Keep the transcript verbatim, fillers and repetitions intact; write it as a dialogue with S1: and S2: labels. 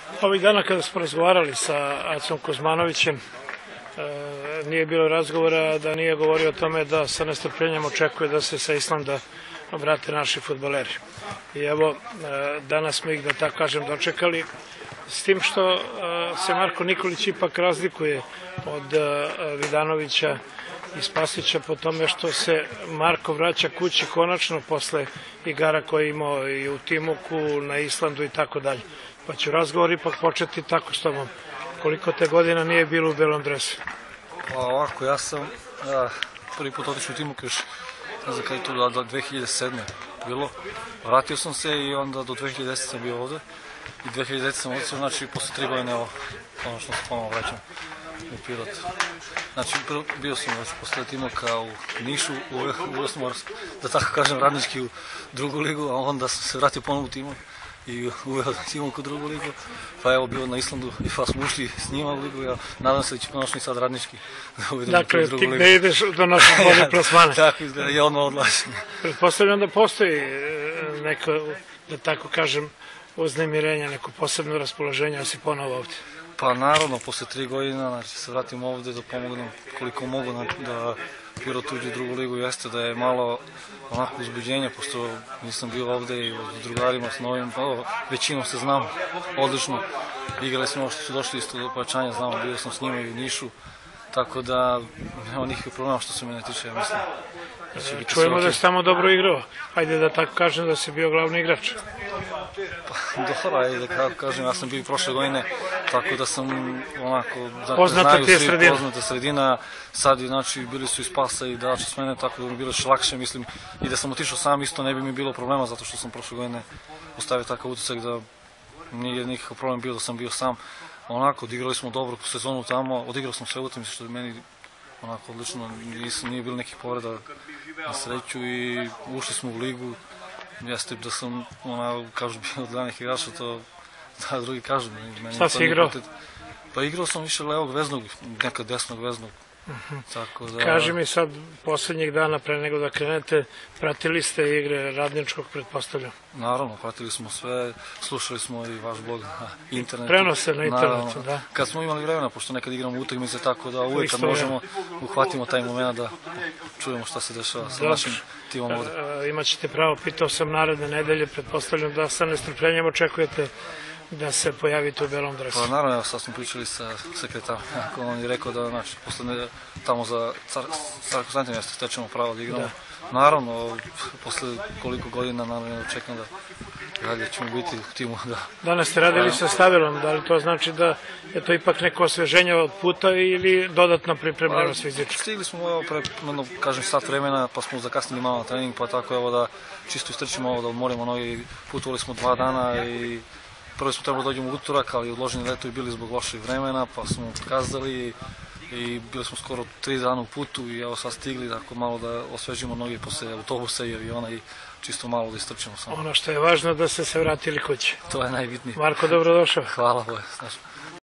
S1: Ovih dana kada smo razgovarali sa Acom Kuzmanovićem, nije bilo razgovora da nije govorio o tome da sa nestrpljenjem očekuje da se sa Islanda vrate naši fudbaleri. I evo, danas smo ih, da tako kažem, dočekali, s tim što se Marko Nikolić ipak razlikuje od Vidanovića i Spasića po tome što se Marko vraća kući konačno posle igara koje je imao i u Timuku, na Islandu i tako dalje. Pa ću razgovor ipak početi tako s tobom. Koliko te godina nije bilo u belom dresu?
S2: Pa ovako, ja sam prvi put otišao u Timuk još, ne znam kada je to, do dve hiljade sedme bilo. Vratio sam se i onda do dve hiljade desete sam bio ovde. I dve hiljade desete sam otišao, znači posle tri godine evo, konačno se ponovno vraćam u Pirot. Znači, bio sam već posle Timuka u Nišu, uveo sam, da tako kažem, radnički u drugu ligu, a onda sam se vratio ponovno u Timuk i uveo Timuk u drugu ligu, pa evo bio na Islandu i pa smo ušli s njima u ligu, ja nadam se da će konačno i sad radnički da uvedemo u drugu ligu.
S1: Dakle, ti gde ideš do naše bolje plasmane?
S2: Tako izgleda, i odmah odlažem.
S1: Pretpostavljam da postoji neko, da tako kažem, uznemirenje, neko posebno raspoloženje, a si ponovo ovdje.
S2: Pa naravno, posle tri godina, znači se vratim ovde da pomognem koliko mogu da Pirot uđe u drugu ligu, jeste da je malo onako uzbuđenje, pošto nisam bio ovde i s drugarima, s novim, većinom se znam odlično, igrali smo ovo što su došli isto do pojačanja, znamo, bio sam s njima i u Nišu, tako da nema nikakvih problema što se mene tiče, ja mislim.
S1: Čujemo da si tamo dobro igrao, hajde da tako kažem da si bio glavni igrač.
S2: Pa dobro, ajde da kažem, ja sam bio i prošle godine, tako da sam onako,
S1: poznata ti je sredina.
S2: Poznata sredina, sad znači bili su i Spasa i Dača s mene, tako da mi bilo još lakše, mislim, i da sam otišao sam isto ne bi mi bilo problema, zato što sam prošle godine ostavio takav utisak da nije nikakav problem bio da sam bio sam. Onako, odigrali smo dobro sezonu tamo, odigrao sam sve utakmice što je meni onako odlično, nije bilo nekih povreda na sreću i ušli smo u ligu. Jeste da sam, kažu, bio od glavnih igrača, to da drugi kažu.
S1: Šta si igrao?
S2: Pa igrao sam više levog veznog, nekad desnog veznog.
S1: Kaži mi sad, poslednjih dana pre nego da krenete, pratili ste igre Radničkog, pretpostavljam?
S2: Naravno, pratili smo sve, slušali smo i vaš blog na internetu.
S1: Prenose na internetu, da.
S2: Kad smo imali vremena, pošto nekad igramo utakmice, tako da uvijek kad možemo uhvatimo taj moment da čujemo šta se dešava sa našim timom ovde.
S1: Imaćete pravo, pitao sam naredne nedelje, pretpostavljam da sa nestrpljenjem očekujete da se pojavite u belom dresu.
S2: Pa naravno, sad smo pričali sa sekretarom, on je rekao da, znači, posle tamo za Carko Santim mjesto stečemo pravo da igramo. Naravno, posle koliko godina, naravno, očekam da dalje ćemo biti u timu.
S1: Danas ste radili sa Stavilom, da li to znači da je to ipak neko osveženje od puta ili dodatna pripremljenost fizička?
S2: Stigli smo ovo pre, kažem, sat vremena, pa smo zakasnili malo na trening, pa tako evo da čisto istrčimo ovo, da odmorimo noge, putovali smo dva dana i prvo smo trebali dođemo u utorak, ali odloženi leto i bili zbog loših vremena, pa smo otkazali i bili smo skoro tri dana u putu i evo sad stigli tako malo da osvežimo noge posle autobusa i aviona i čisto malo da istrčimo samo.
S1: Ono što je važno da ste se vratili kući.
S2: To je najbitnije.
S1: Marko, dobrodošao.
S2: Hvala, Boje.